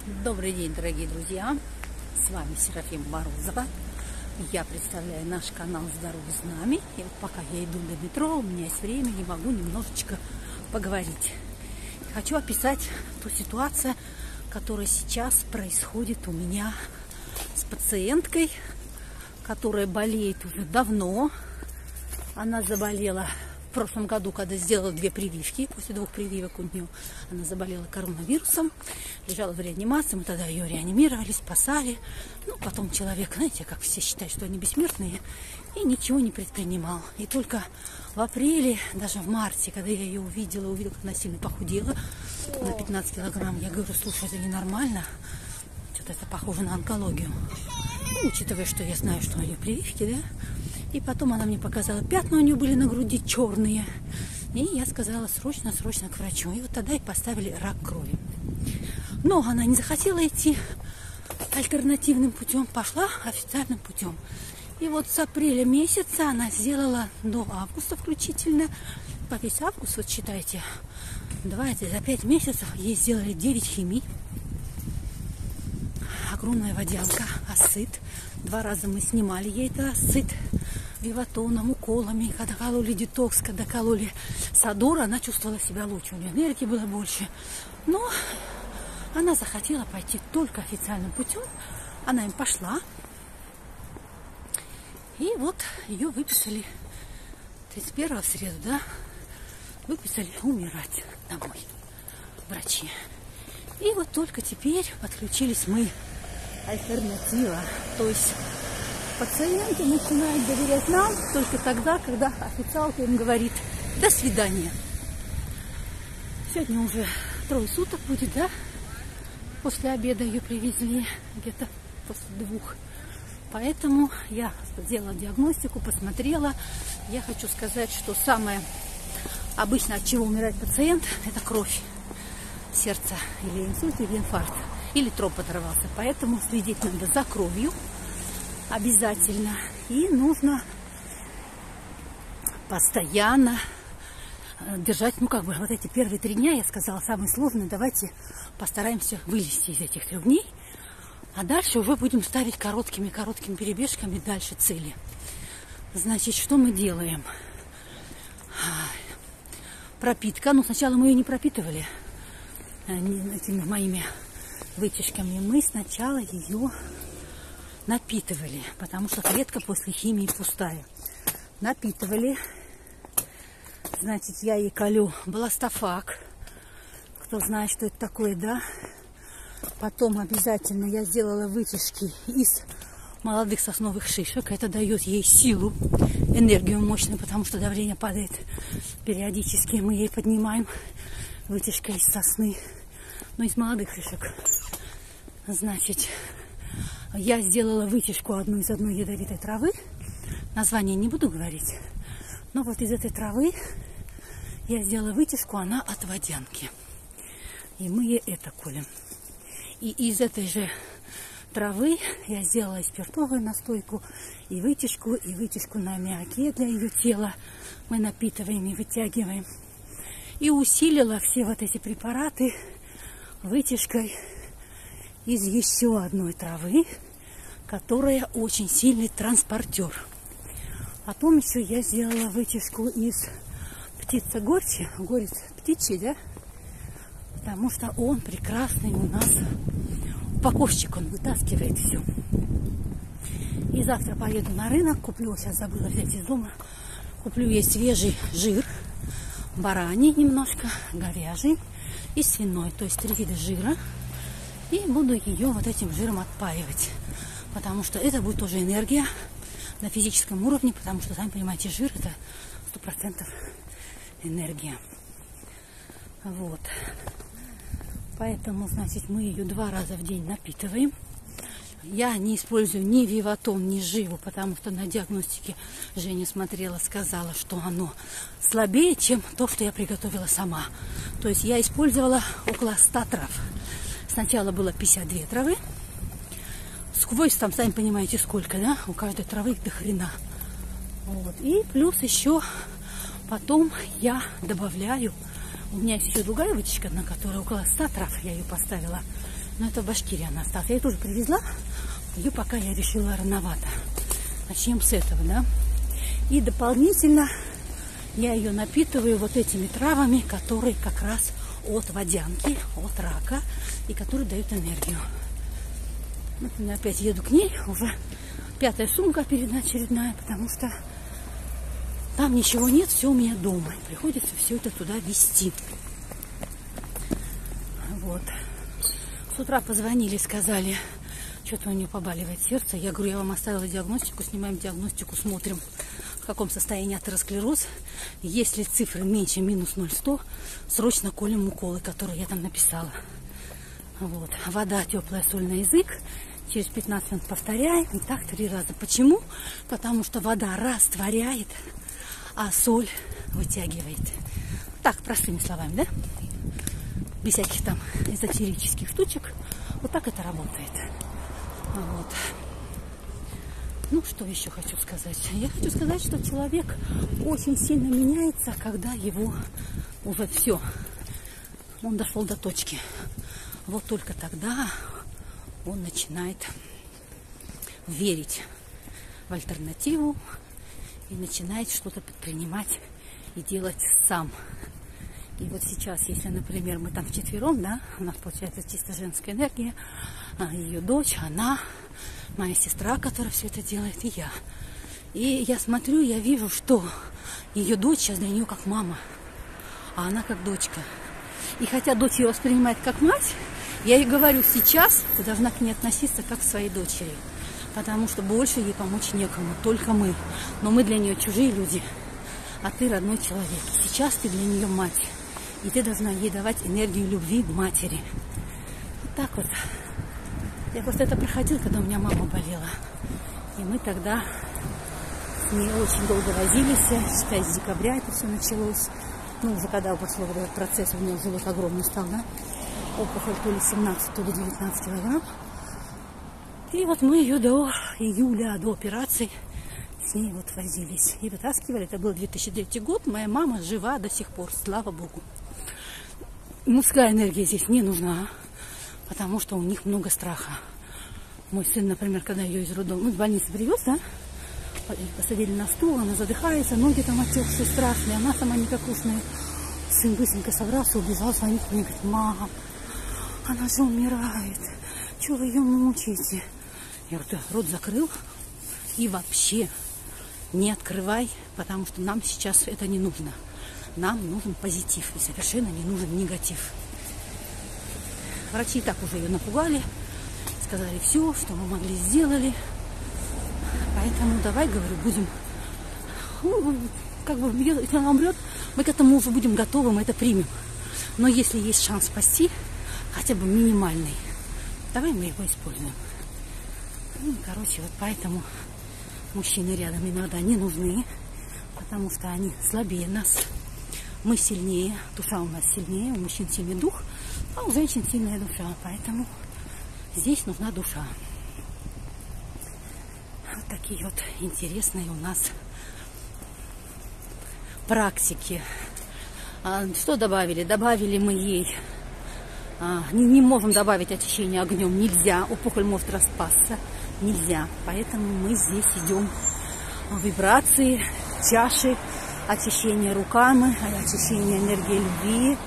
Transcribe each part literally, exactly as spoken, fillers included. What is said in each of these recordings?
Добрый день, дорогие друзья! С вами Серафима Морозова. Я представляю наш канал «Здоровье с нами». И вот пока я иду до метро, у меня есть время, и могу немножечко поговорить. Хочу описать ту ситуацию, которая сейчас происходит у меня с пациенткой, которая болеет уже давно. Она заболела в прошлом году, когда сделала две прививки. После двух прививок у нее она заболела коронавирусом, лежала в реанимации. Мы тогда ее реанимировали, спасали. Ну, потом человек, знаете, как все считают, что они бессмертные, и ничего не предпринимал. И только в апреле, даже в марте, когда я ее увидела, увидела, как она сильно похудела на пятнадцать килограмм, я говорю: слушай, это ненормально, что-то это похоже на онкологию. Ну, учитывая, что я знаю, что у нее прививки, да. И потом она мне показала, пятна у нее были на груди черные. И я сказала: срочно, срочно к врачу. И вот тогда и поставили рак крови. Но она не захотела идти альтернативным путем, пошла официальным путем. И вот с апреля месяца она сделала до августа включительно, по весь август, вот считайте, давайте за пять месяцев ей сделали девять химий. Огромная водянка, асцит. Два раза мы снимали ей это асцит виватоном, уколами. Когда кололи детокс, когда кололи садор, она чувствовала себя лучше. У нее энергии было больше. Но она захотела пойти только официальным путем. Она им пошла. И вот ее выписали тридцать первого в среду, да, выписали умирать домой врачи. И вот только теперь подключились мы, альтернатива. То есть пациенты начинают доверять нам только тогда, когда официалка им говорит: до свидания. Сегодня уже трое суток будет, да? После обеда ее привезли где-то после двух. Поэтому я сделала диагностику, посмотрела. Я хочу сказать, что самое обычно, от чего умирает пациент, это кровь сердца, или инсульт, или инфаркт, или тромб оторвался. Поэтому следить надо за кровью обязательно. И нужно постоянно держать, ну как бы вот эти первые три дня, я сказала, самые сложные. Давайте постараемся вылезти из этих трех дней. А дальше уже будем ставить короткими-короткими перебежками дальше цели. Значит, что мы делаем? Пропитка. Ну, сначала мы ее не пропитывали этими моими вытяжками. Мы сначала ее напитывали, потому что клетка после химии пустая. Напитывали. Значит, я ей колю бластофак. Кто знает, что это такое, да? Потом обязательно я сделала вытяжки из молодых сосновых шишек. Это дает ей силу, энергию мощную, потому что давление падает периодически. Мы ей поднимаем вытяжкой из сосны, но из молодых шишек. Значит, я сделала вытяжку одну из одной ядовитой травы. Название не буду говорить. Но вот из этой травы я сделала вытяжку, она от водянки. И мы ей это колем. И из этой же травы я сделала и спиртовую настойку, и вытяжку, и вытяжку на аммиаке для ее тела. Мы напитываем и вытягиваем. И усилила все вот эти препараты вытяжкой из еще одной травы, которая очень сильный транспортер. Потом еще я сделала вытяжку из птица-горчи, горец птичий, да? Потому что он прекрасный у нас упаковщик, он вытаскивает все. И завтра поеду на рынок, куплю, сейчас забыла взять из дома, куплю ей свежий жир, бараний немножко, говяжий и свиной, то есть три вида жира. И буду ее вот этим жиром отпаивать, потому что это будет тоже энергия на физическом уровне, потому что, сами понимаете, жир это сто процентов энергия. Вот. Поэтому, значит, мы ее два раза в день напитываем. Я не использую ни виватон, ни живу, потому что на диагностике Женя смотрела, сказала, что оно слабее, чем то, что я приготовила сама. То есть я использовала около ста трав. Сначала было пятьдесят две травы. Сквозь там, сами понимаете, сколько, да? У каждой травы их до хрена. Вот. И плюс еще потом я добавляю. У меня есть еще другая вытяжка, на которой около ста трав, я ее поставила Но это в Башкирии она осталась. Я ее тоже привезла. Ее пока я решила рановато. Начнем с этого, да. И дополнительно я ее напитываю вот этими травами, которые как раз от водянки, от рака, и которые дают энергию. Вот я опять еду к ней, уже пятая сумка очередная, потому что там ничего нет, все у меня дома. И приходится все это туда везти. Вот. С утра позвонили, сказали, что-то у нее побаливает сердце. Я говорю, я вам оставила диагностику, снимаем диагностику, смотрим, в каком состоянии атеросклероз. Если цифры меньше минус ноль целых сто, срочно колем уколы, которые я там написала. Вот. Вода теплая, соль на язык. Через пятнадцать минут повторяем. И так три раза. Почему? Потому что вода растворяет, а соль вытягивает. Так, простыми словами, да? Без всяких там эзотерических штучек. Вот так это работает. Вот. Ну, что еще хочу сказать? Я хочу сказать, что человек очень сильно меняется, когда его уже все, он дошел до точки. Вот только тогда он начинает верить в альтернативу и начинает что-то предпринимать и делать сам. И вот сейчас, если, например, мы там вчетвером, да, у нас получается чисто женская энергия, ее дочь, она, моя сестра, которая все это делает, и я. И я смотрю, я вижу, что ее дочь сейчас для нее как мама, а она как дочка. И хотя дочь ее воспринимает как мать, я ей говорю, сейчас ты должна к ней относиться как к своей дочери, потому что больше ей помочь некому, только мы. Но мы для нее чужие люди, а ты родной человек. Сейчас ты для нее мать. И ты должна ей давать энергию любви матери. Вот так вот. Я просто это проходила, когда у меня мама болела. И мы тогда с ней очень долго возились. Считай, с декабря это все началось. Ну, уже когда пошло вот этот процесс, у нее живот огромный стал, да? Опухоль то ли семнадцать, то ли девятнадцать килограмм. И вот мы ее до июля, до операции с ней вот возились. И вытаскивали. Это был две тысячи третий год. Моя мама жива до сих пор, слава богу. Мужская энергия здесь не нужна, потому что у них много страха. Мой сын, например, когда ее из роддома, ну, из больницы привез, да, посадили на стул, она задыхается, ноги там отекшие, страшные, она сама никакушная. Сын быстренько собрался, убежал, звонит мне, говорит, мам, она же умирает, чего вы ее мучаете? Я говорю, ты рот закрыл и вообще не открывай, потому что нам сейчас это не нужно. Нам нужен позитив и совершенно не нужен негатив. Врачи и так уже ее напугали, сказали все, что мы могли, сделали. Поэтому давай, говорю, будем, ну, как бы, если она умрет, мы к этому уже будем готовы, мы это примем. Но если есть шанс спасти, хотя бы минимальный, давай мы его используем. Ну, короче, вот поэтому мужчины рядом иногда не нужны, потому что они слабее нас. Мы сильнее, душа у нас сильнее, у мужчин сильный дух, а у женщин сильная душа. Поэтому здесь нужна душа. Вот такие вот интересные у нас практики. А, что добавили? Добавили мы ей. А, не, не можем добавить очищение огнем, нельзя. Опухоль может распасться, нельзя. Поэтому мы здесь идем в вибрации, чаши, очищение руками, очищение энергии любви.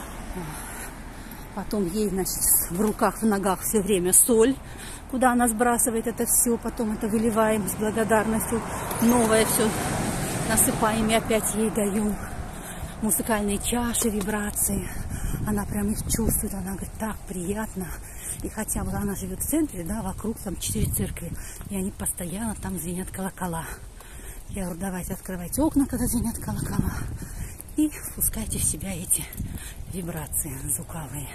Потом ей, значит, в руках, в ногах все время соль, куда она сбрасывает это все. Потом это выливаем с благодарностью. Новое все насыпаем и опять ей даем. Музыкальные чаши, вибрации. Она прям их чувствует. Она говорит, так приятно. И хотя бы она живет в центре, да, вокруг там четыре церкви. И они постоянно там звенят колокола. Я говорю, давайте открывайте окна, когда звенят колокола, и впускайте в себя эти вибрации звуковые.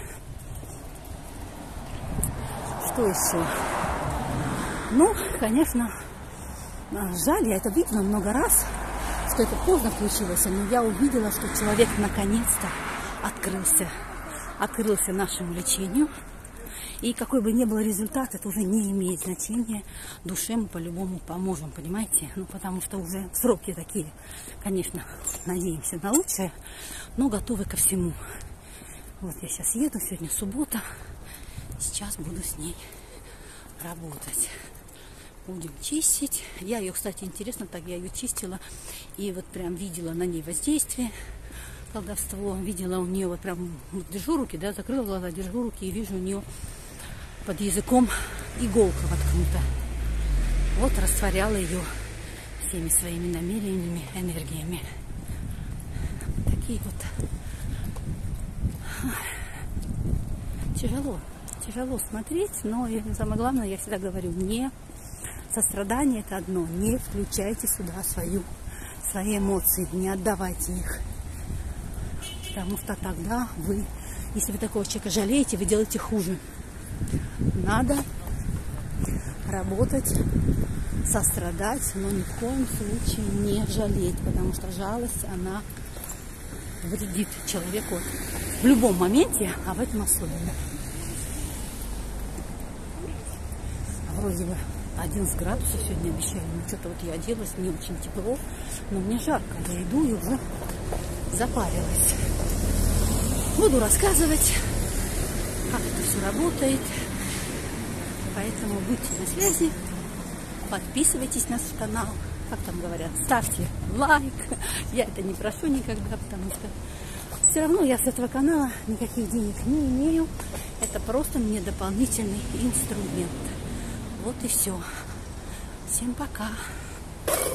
Что еще? Ну, конечно, жаль, я это видела много раз, что это поздно случилось, но я увидела, что человек наконец-то открылся, открылся нашему лечению. И какой бы ни был результат, это уже не имеет значения. Душе мы по-любому поможем, понимаете? Ну, потому что уже сроки такие, конечно, надеемся на лучшее, но готовы ко всему. Вот я сейчас еду, сегодня суббота. Сейчас буду с ней работать. Будем чистить. Я ее, кстати, интересно, так я ее чистила. И вот прям видела на ней воздействие, колдовство. Видела у нее вот прям, вот держу руки, да, закрыла глаза, держу руки и вижу у нее под языком иголка воткнута. Вот растворяла ее всеми своими намерениями, энергиями. Такие вот. Тяжело. Тяжело смотреть, но самое главное, я всегда говорю, не сострадание это одно. Не включайте сюда свою, свои эмоции, не отдавайте их. Потому что тогда вы, если вы такого человека жалеете, вы делаете хуже. Надо работать, сострадать, но ни в коем случае не жалеть, потому что жалость, она вредит человеку в любом моменте, а в этом особенно. Вроде бы одиннадцать градусов сегодня обещали, но что-то вот я оделась, не очень тепло, но мне жарко, я иду и уже запарилась. Буду рассказывать, как это все работает, поэтому будьте на связи, подписывайтесь на наш канал, как там говорят, ставьте лайк, я это не прошу никогда, потому что все равно я с этого канала никаких денег не имею, это просто мне дополнительный инструмент. Вот и все. Всем пока.